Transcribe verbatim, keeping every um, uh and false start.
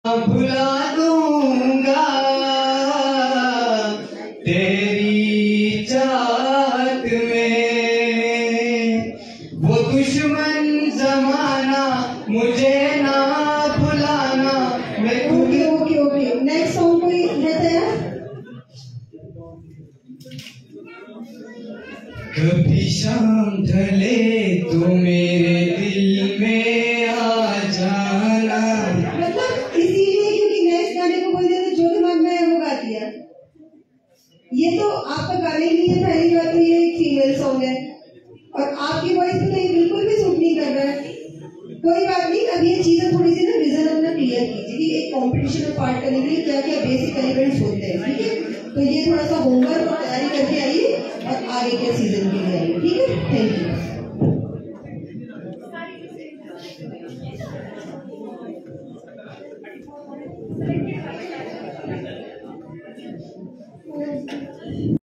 भुला दूंगा तेरी चाहत में, वो दुश्मन जमाना मुझे ना भुलाना। मैं okay okay okay next song कोई रहता है? कभी शाम ढले तो मेरे दिल में आ जाना। मतलब इसीलिए क्योंकि नेक्स्ट गाने को बोल देते जो दिमाग में है वो गा दिया। ये तो आपका गाने ही नहीं है, पहली बात तो ये एक फीमेल सॉन्ग है और आपकी वॉइस में तो ये बिल्कुल भी सूट नहीं कर रहा है। कोई बात नहीं, अब ये चीजें थोड़ी सी ना विजन अपना क्लियर कीजिए कि एक कंपटीशन में पार्ट करने के लिए क्या क्या बेसिक एलिमेंट्स होते हैं, ठीक है? तो ये थोड़ा सा होमवर्क और तैयारी करके आइए और आगे के सीजन के लिए आइए, ठीक है? Thank you.